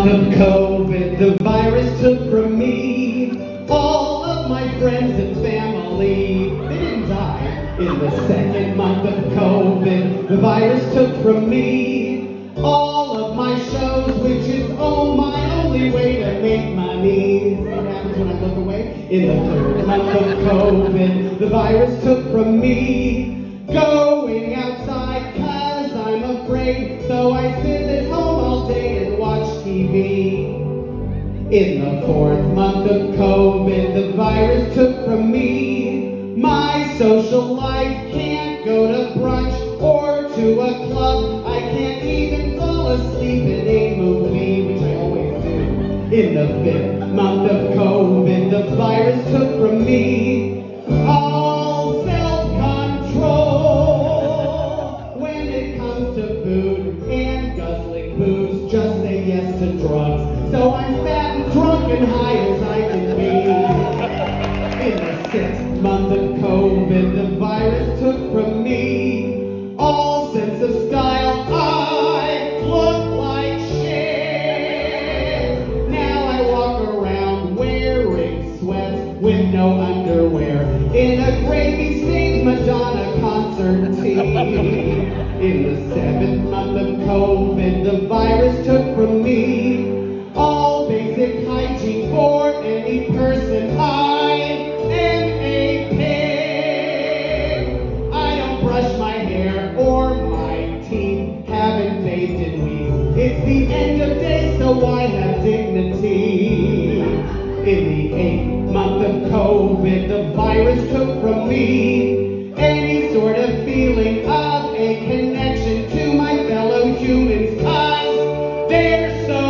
month of COVID, the virus took from me all of my friends and family. They didn't die. In the second month of COVID, the virus took from me all of my shows, which is my only way to make money. See what happens when I look away? In the third month of COVID, the virus took from me going outside 'cause I'm afraid, so I sit at home all day and watch TV. In the fourth month of COVID, the virus took from me my social life. Can't go to brunch or to a club. I can't even fall asleep in a movie, which I always do. In the fifth month of COVID, the virus took from me all self-control when it comes to food and guzzling booze. Just say yes to drugs, so I'm fat and drunk and high as I can be. In the sixth month of COVID, the virus took from me all sense of style. I look like shit. Now I walk around wearing sweats with no underwear in a gravy-stained Madonna concert tee. In the seventh month of COVID, the virus took from me all basic hygiene for any person. I am a pig. I don't brush my hair or my teeth, haven't bathed in weeks. It's the end of day, so I have dignity. In the eighth month of COVID, the virus took from me any sort of feeling of a connection to my fellow humans, 'cause they're so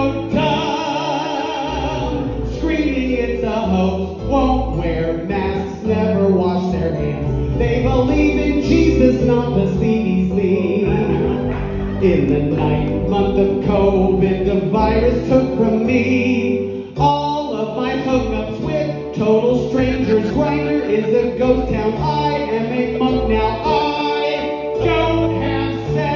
dumb, screaming it's a hoax, won't wear masks, never wash their hands. They believe in Jesus, not the CDC. In the ninth month of COVID, the virus took from me all of my hookups with total strangers. Grindr is a ghost town. I am a monk now. I don't have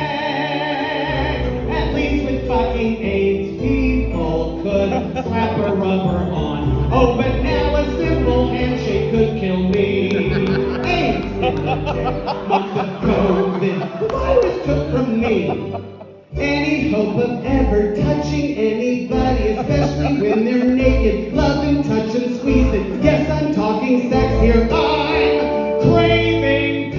sex, at least with fucking AIDS. People could slap a rubber on. Oh, but now a simple handshake could kill me. AIDS in the 10th month of COVID, the virus took from me any hope of ever touching anybody, especially when they're naked. Love and touch and squeeze it. Yes, I'm talking sex here. I'm craving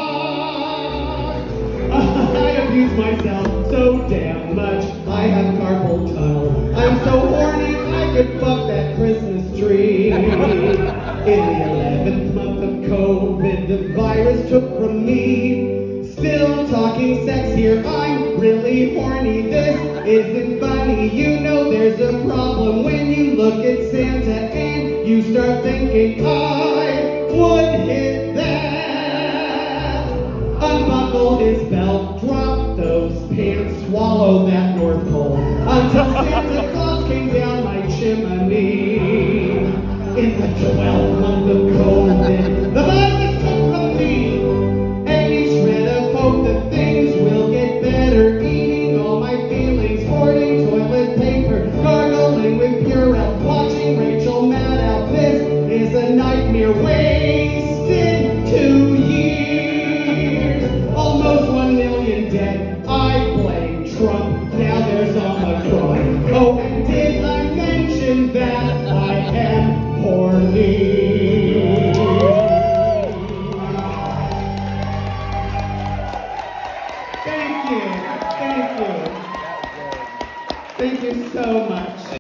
cock. I abuse myself so damn much. I have carpal tunnel. I'm so horny I could fuck that Christmas tree. In the 11th month of COVID, the virus took from me still talking sex here. I'm really horny. This isn't funny. You know there's a problem when you look at Santa and you start thinking I would hit that. Unbuckle his belt, drop those pants, swallow that North Pole until Santa Claus came down my chimney. In the 12th month of COVID, the virus took from me any shred of hope that things will get better. Eating all my feelings, hoarding toilet paper, gargling with Purell, watching Rachel Maddow. This is a nightmare. Wasted 2 years, almost 1 million dead. I blame Trump. Now there's Omicron. Oh, and did I mention that I am horny? Thank you. Thank you. Thank you so much.